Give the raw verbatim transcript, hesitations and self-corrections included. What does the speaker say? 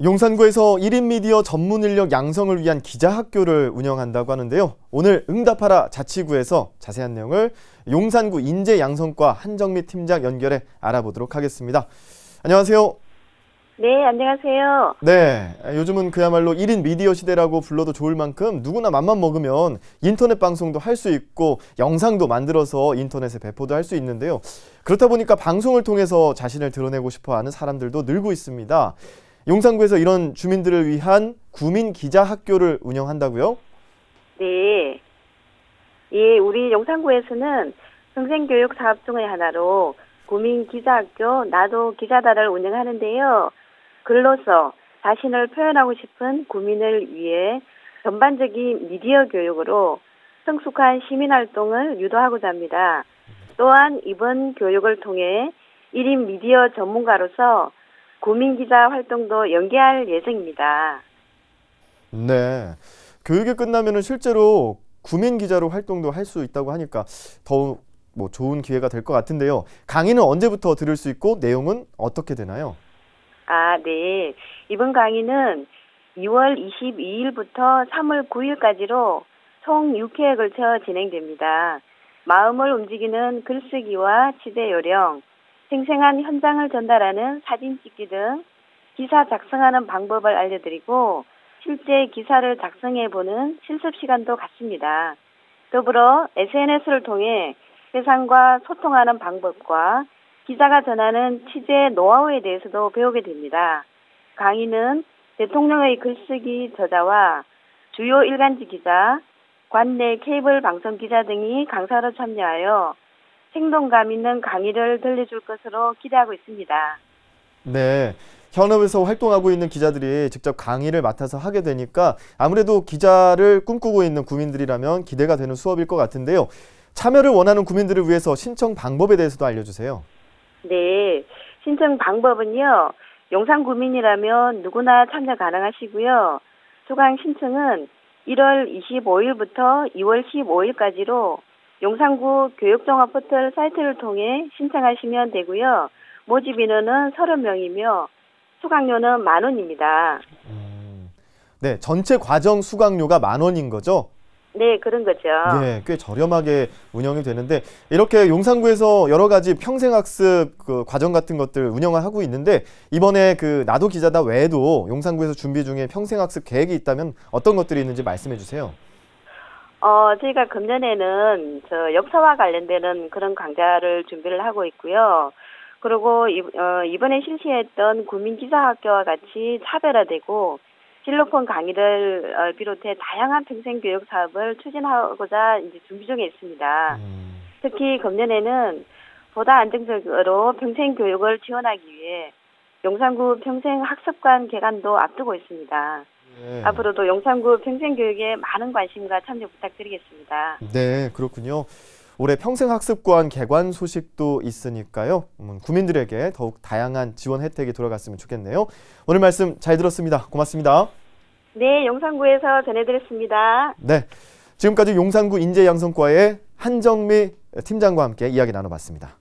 용산구에서 일 인 미디어 전문 인력 양성을 위한 기자학교를 운영한다고 하는데요. 오늘 응답하라 자치구에서 자세한 내용을 용산구 인재양성과 한정미 팀장 연결해 알아보도록 하겠습니다. 안녕하세요. 네, 안녕하세요. 네, 요즘은 그야말로 일 인 미디어 시대라고 불러도 좋을 만큼 누구나 맘만 먹으면 인터넷 방송도 할 수 있고 영상도 만들어서 인터넷에 배포도 할 수 있는데요. 그렇다 보니까 방송을 통해서 자신을 드러내고 싶어하는 사람들도 늘고 있습니다. 용산구에서 이런 주민들을 위한 구민 기자 학교를 운영한다고요? 네. 예, 우리 용산구에서는 평생교육 사업 중의 하나로 구민 기자학교 나도 기자다를 운영하는데요. 글로서 자신을 표현하고 싶은 구민을 위해 전반적인 미디어 교육으로 성숙한 시민활동을 유도하고자 합니다. 또한 이번 교육을 통해 일 인 미디어 전문가로서 구민기자 활동도 연계할 예정입니다. 네, 교육이 끝나면 실제로 구민기자로 활동도 할 수 있다고 하니까 더욱 뭐 좋은 기회가 될 것 같은데요. 강의는 언제부터 들을 수 있고 내용은 어떻게 되나요? 아, 네. 이번 강의는 이월 이십이일부터 삼월 구일까지로 총 육 회에 걸쳐 진행됩니다. 마음을 움직이는 글쓰기와 취재 요령, 생생한 현장을 전달하는 사진 찍기 등 기사 작성하는 방법을 알려드리고 실제 기사를 작성해보는 실습 시간도 갖습니다. 더불어 에스엔에스를 통해 세상과 소통하는 방법과 기자가 전하는 취재 노하우에 대해서도 배우게 됩니다. 강의는 대통령의 글쓰기 저자와 주요 일간지 기자, 관내 케이블 방송 기자 등이 강사로 참여하여 생동감 있는 강의를 들려줄 것으로 기대하고 있습니다. 네, 현업에서 활동하고 있는 기자들이 직접 강의를 맡아서 하게 되니까 아무래도 기자를 꿈꾸고 있는 구민들이라면 기대가 되는 수업일 것 같은데요. 참여를 원하는 구민들을 위해서 신청 방법에 대해서도 알려주세요. 네, 신청 방법은요. 용산구민이라면 누구나 참여 가능하시고요. 수강 신청은 일월 이십오일부터 이월 십오일까지로 용산구 교육종합 포털 사이트를 통해 신청하시면 되고요. 모집 인원은 서른 명이며 수강료는 만 원입니다. 음, 네, 전체 과정 수강료가 만 원인 거죠? 네, 그런 거죠. 네, 꽤 저렴하게 운영이 되는데 이렇게 용산구에서 여러 가지 평생학습 그 과정 같은 것들 운영을 하고 있는데 이번에 그 나도 기자다 외에도 용산구에서 준비 중에 평생학습 계획이 있다면 어떤 것들이 있는지 말씀해 주세요. 어, 저희가 금년에는 저 역사와 관련되는 그런 강좌를 준비를 하고 있고요. 그리고 이, 어, 이번에 실시했던 구민기자학교와 같이 차별화되고 실로폰 강의를 어, 비롯해 다양한 평생교육 사업을 추진하고자 이제 준비 중에 있습니다. 음. 특히 금년에는 보다 안정적으로 평생교육을 지원하기 위해 용산구 평생학습관 개관도 앞두고 있습니다. 네. 앞으로도 용산구 평생교육에 많은 관심과 참여 부탁드리겠습니다. 네, 그렇군요. 올해 평생학습관 개관 소식도 있으니까요. 음, 구민들에게 더욱 다양한 지원 혜택이 돌아갔으면 좋겠네요. 오늘 말씀 잘 들었습니다. 고맙습니다. 네, 용산구에서 전해드렸습니다. 네, 지금까지 용산구 인재양성과의 한정미 팀장과 함께 이야기 나눠봤습니다.